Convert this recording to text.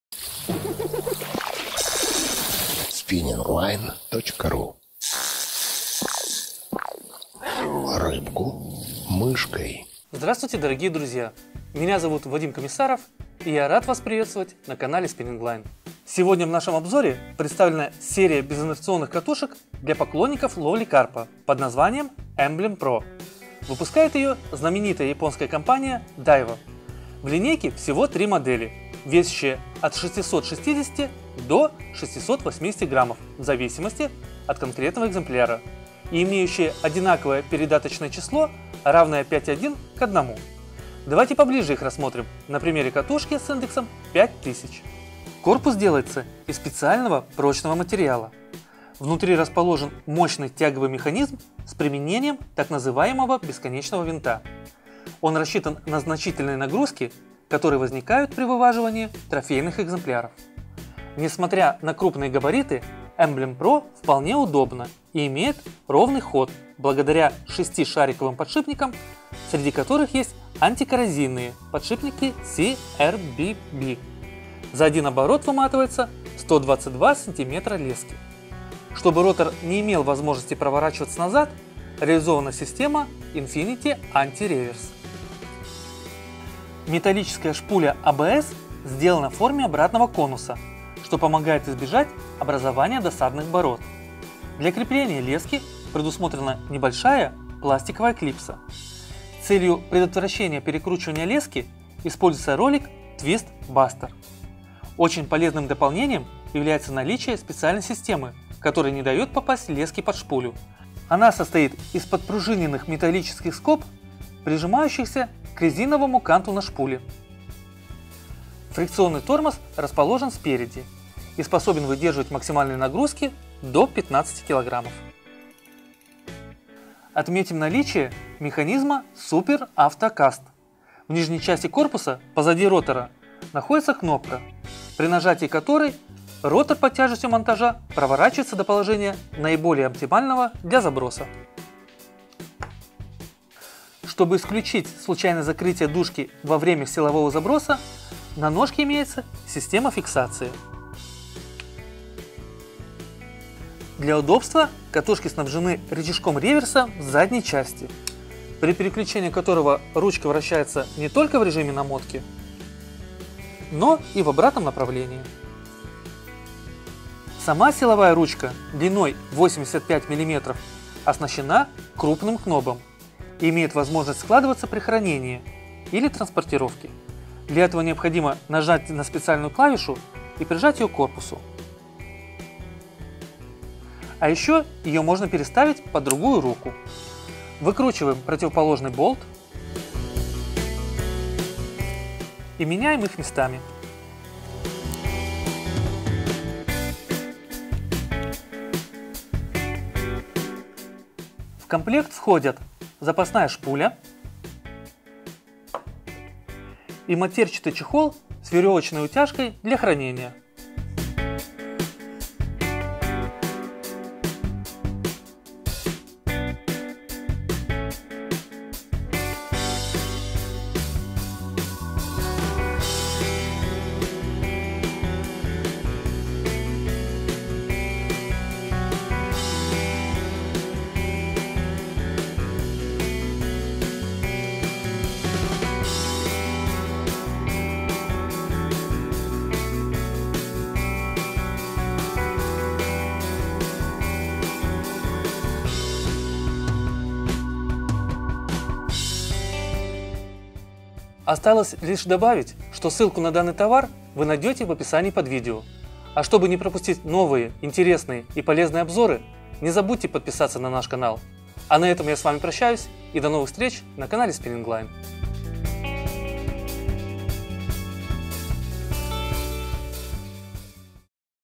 spinningline.ru. Рыбку мышкой. Здравствуйте, дорогие друзья! Меня зовут Вадим Комиссаров, и я рад вас приветствовать на канале Spinning Line. Сегодня в нашем обзоре представлена серия безинерционных катушек для поклонников ловли карпа под названием Emblem Pro. Выпускает ее знаменитая японская компания Daiwa. В линейке всего 3 модели, весящие от 660 до 680 граммов в зависимости от конкретного экземпляра и имеющие одинаковое передаточное число, равное 5,1 к 1. Давайте поближе их рассмотрим на примере катушки с индексом 5000. Корпус делается из специального прочного материала. Внутри расположен мощный тяговый механизм с применением так называемого бесконечного винта. Он рассчитан на значительные нагрузки, которые возникают при вываживании трофейных экземпляров. Несмотря на крупные габариты, Emblem Pro вполне удобно и имеет ровный ход благодаря 6-шариковым подшипникам, среди которых есть антикоррозийные подшипники CRBB. За один оборот выматывается 122 см лески. Чтобы ротор не имел возможности проворачиваться назад, реализована система Infinity Anti-Reverse. Металлическая шпуля ABS сделана в форме обратного конуса, что помогает избежать образования досадных бород. Для крепления лески предусмотрена небольшая пластиковая клипса. С целью предотвращения перекручивания лески используется ролик Twist Buster. Очень полезным дополнением является наличие специальной системы, которая не дает попасть лески под шпулю. Она состоит из подпружиненных металлических скоб, прижимающихся к резиновому канту на шпуле. Фрикционный тормоз расположен спереди и способен выдерживать максимальные нагрузки до 15 кг. Отметим наличие механизма Super Auto Cast. В нижней части корпуса, позади ротора, находится кнопка, при нажатии которой ротор под тяжестью монтажа проворачивается до положения наиболее оптимального для заброса. Чтобы исключить случайное закрытие дужки во время силового заброса, на ножке имеется система фиксации. Для удобства катушки снабжены рычажком реверса в задней части, при переключении которого ручка вращается не только в режиме намотки, но и в обратном направлении. Сама силовая ручка длиной 85 мм оснащена крупным кнобом и имеет возможность складываться при хранении или транспортировке. Для этого необходимо нажать на специальную клавишу и прижать ее к корпусу. А еще ее можно переставить под другую руку. Выкручиваем противоположный болт и меняем их местами. В комплект входят запасная шпуля и матерчатый чехол с веревочной утяжкой для хранения. Осталось лишь добавить, что ссылку на данный товар вы найдете в описании под видео. А чтобы не пропустить новые, интересные и полезные обзоры, не забудьте подписаться на наш канал. А на этом я с вами прощаюсь и до новых встреч на канале Spinning Line.